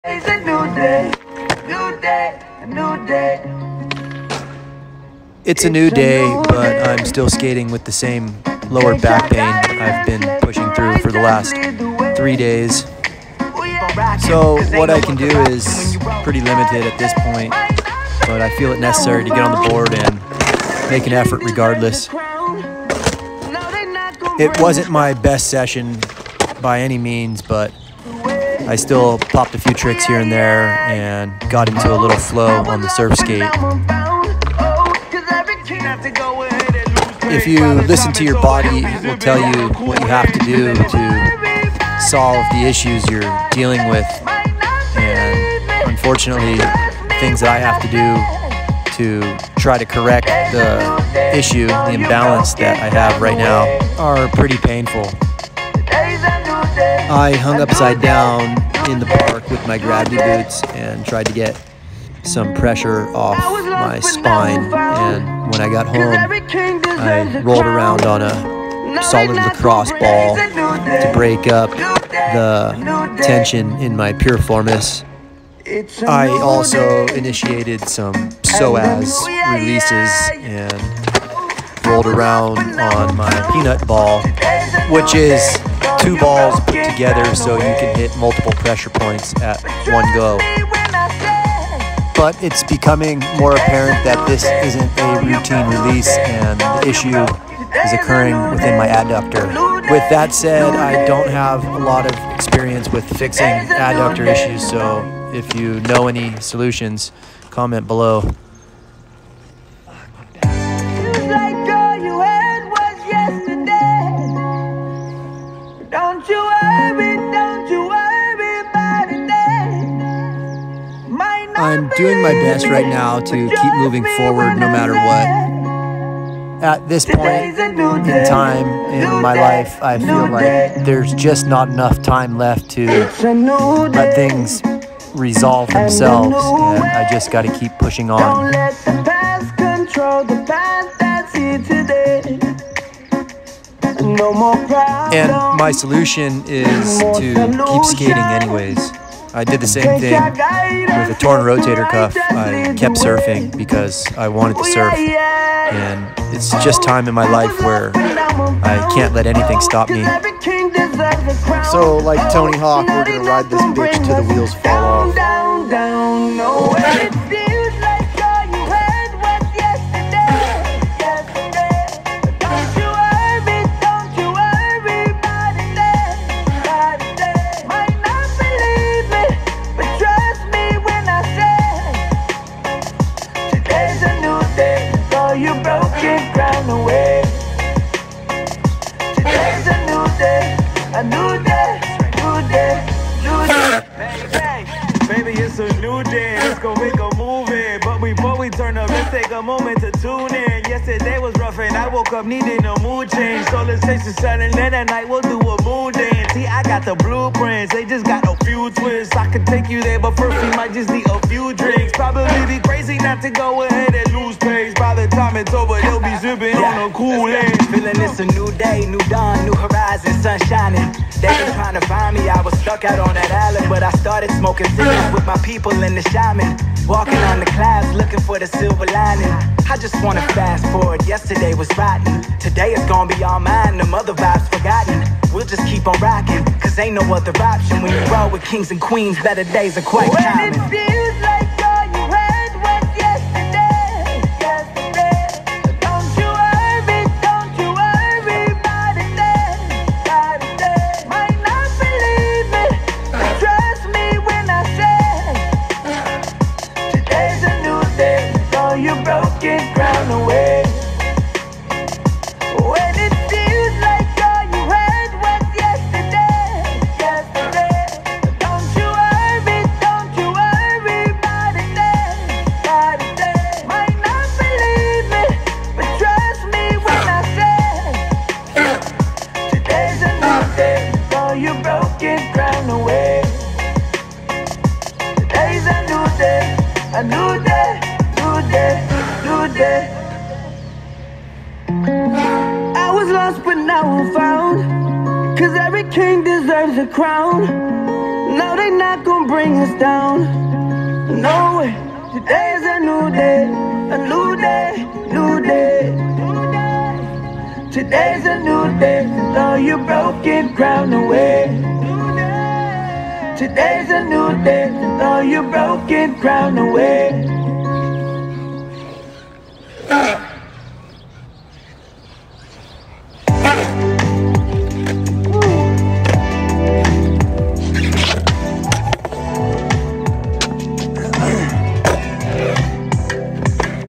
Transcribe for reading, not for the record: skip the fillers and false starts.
It's a new day, new day, a new day. It's a new day, but I'm still skating with the same lower back pain I've been pushing through for the last 3 days. So what I can do is pretty limited at this point, but I feel it necessary to get on the board and make an effort regardless. It wasn't my best session by any means, but I still popped a few tricks here and there and got into a little flow on the surf skate. If you listen to your body, it will tell you what you have to do to solve the issues you're dealing with. And unfortunately, things that I have to do to try to correct the issue, the imbalance that I have right now, are pretty painful. I hung upside down in the park with my gravity boots and tried to get some pressure off my spine, and when I got home I rolled around on a solid lacrosse ball to break up the tension in my piriformis. I also initiated some psoas releases and rolled around on my peanut ball, which is 2 balls put together so you can hit multiple pressure points at one go. But it's becoming more apparent that this isn't a routine release and the issue is occurring within my adductor. With that said, I don't have a lot of experience with fixing adductor issues, so if you know any solutions, comment below. I'm doing my best right now to keep moving forward no matter what. At this point in time in my life, I feel like there's just not enough time left to let things resolve themselves, and I just got to keep pushing on. And my solution is to keep skating anyways. I did the same thing with a torn rotator cuff. I kept surfing because I wanted to surf, and it's just time in my life where I can't let anything stop me. So like Tony Hawk, we're gonna ride this bitch till the wheels fall off. Baby, it's a new day. Let's go make a movie. But before we turn up, let's take a moment to tune in. Yesterday was rough and I woke up needing a mood change. So let's taste the sun and then at night we'll do a mood dance. See, I got the blueprints, they just got a few twists. I could take you there, but first we might just need a few drinks. Probably be crazy not to go ahead and lose pace. By the time it's over, they'll be sipping on a Kool-Aid. Feeling it's a new day, new dawn, new horizon, sun shining. They been trying to find me, I was stuck out on that island, but I started smoking cigarettes with my people in the shaman. Walking on the clouds, looking for the silver lining. I just wanna fast forward, yesterday was rotten. Today is gonna be all mine, the mother vibes forgotten. We'll just keep on rocking, cause ain't no other option. When you roll with kings and queens, better days are quite common. A new day, new day, new day. I was lost but now I'm found, cause every king deserves a crown. No, they not gonna bring us down. No way. Today's a new day, a new day, new day. Today's a new day, throw your broken crown away. Today's a new day, throw your broken crown away.